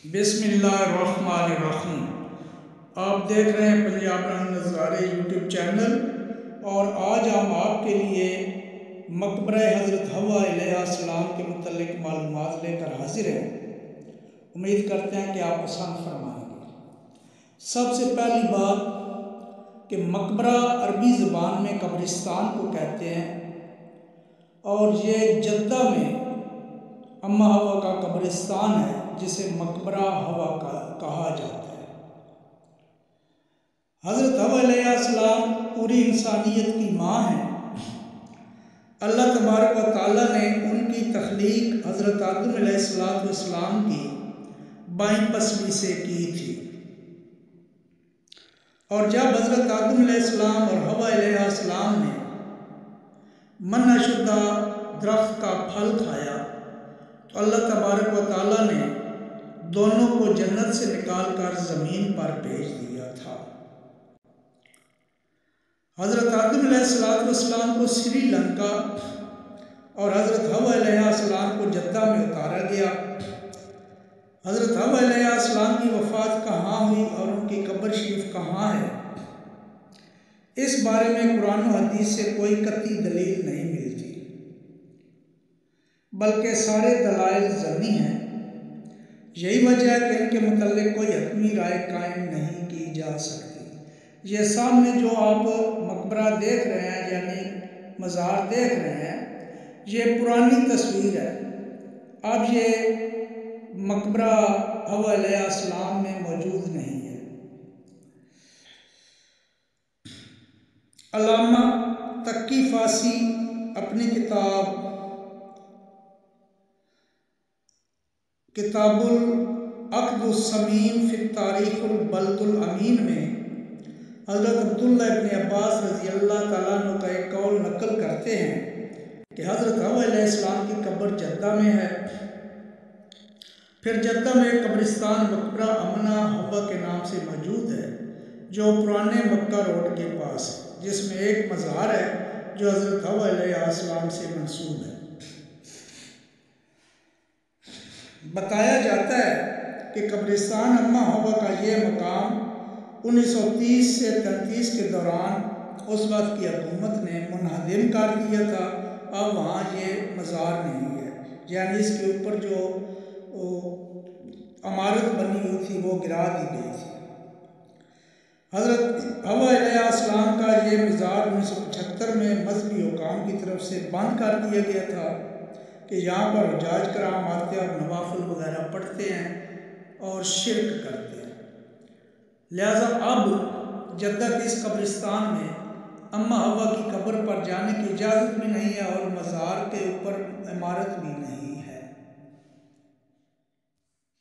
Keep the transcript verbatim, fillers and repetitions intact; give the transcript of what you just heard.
بسم اللہ الرحمن الرحیم۔ آپ دیکھ رہے ہیں پنجاب رنگ نظارے یوٹیوب چینل، اور آج ہم آپ کے لیے مقبرہ حضرت حوا علیہ السلام کے متعلق معلومات لے کر حاضر ہیں۔ امید کرتے ہیں کہ آپ پسند فرمائیں گے۔ سب سے پہلی بات کہ مقبرہ عربی زبان میں قبرستان کو کہتے ہیں، اور یہ جدہ میں اماں حوا کا قبرستان ہے جسے مقبرہ حوا کا کہا جاتا ہے۔ حضرت حوا علیہ السلام پوری انسانیت کی ماں ہیں۔ اللہ تبارک و تعالیٰ نے ان کی تخلیق حضرت آدم علیہ السلام کی بائیں پسلی سے کی تھی، اور جب حضرت آدم علیہ السلام اور حوا علیہ السلام نے منع شدہ درخت کا پھل کھایا تو اللہ تبارک و تعالیٰ نے دونوں کو جنت سے نکال کر زمین پر بھیج دیا تھا۔ حضرت آدم علیہ السلام کو سری لنکا اور حضرت حوا علیہ السلام کو جدہ میں اتارا گیا۔ حضرت حوا علیہ السلام کی وفات کہاں ہوئی اور ان کی قبر شریف کہاں ہے، اس بارے میں قرآن و حدیث سے کوئی قطعی دلیل نہیں ملتی، بلکہ سارے دلائل ظنی ہیں۔ یہی وجہ ہے کہ ان کے متعلق کوئی حتمی رائے قائم نہیں کی جا سکتی۔ یہ سامنے جو آپ مقبرہ دیکھ رہے ہیں، یعنی مزار دیکھ رہے ہیں، یہ پرانی تصویر ہے۔ اب یہ مقبرہ حوا علیہ السلام میں موجود نہیں ہے۔ علامہ تقی فاسی اپنی کتاب کتاب العقد الثمین فی تاریخ البلد الامین میں حضرت عبداللہ ابن عباس رضی اللہ تعالیٰ عنہ کا ایک قول نقل کرتے ہیں کہ حضرت حوا علیہ السلام کی قبر جدہ میں ہے۔ پھر جدہ میں ایک قبرستان مقبرہ امنہ حوا کے نام سے موجود ہے، جو پرانے مکہ روڈ کے پاس ہے، جس میں ایک مزار ہے جو حضرت حوا علیہ السلام سے منسوب ہے۔ بتایا جاتا ہے کہ قبرستان اماں حوا کا یہ مقام انیس سو تیس سے تینتیس کے دوران اس وقت کی حکومت نے منہدم کر دیا تھا۔ اب وہاں یہ مزار نہیں ہے، یعنی اس کے اوپر جو عمارت بنی ہوئی تھی وہ گرا دی گئی تھی۔ حضرت حوا علیہ السلام کا یہ مزار انیس سو پچہتر میں مذہبی حکام کی طرف سے بند کر دیا گیا تھا کہ یہاں پر حجاج کرام آتے اور نوافل وغیرہ پڑھتے ہیں اور شرک کرتے ہیں۔ لہٰذا اب جدہ کے اس قبرستان میں اماں حوا کی قبر پر جانے کی اجازت بھی نہیں ہے، اور مزار کے اوپر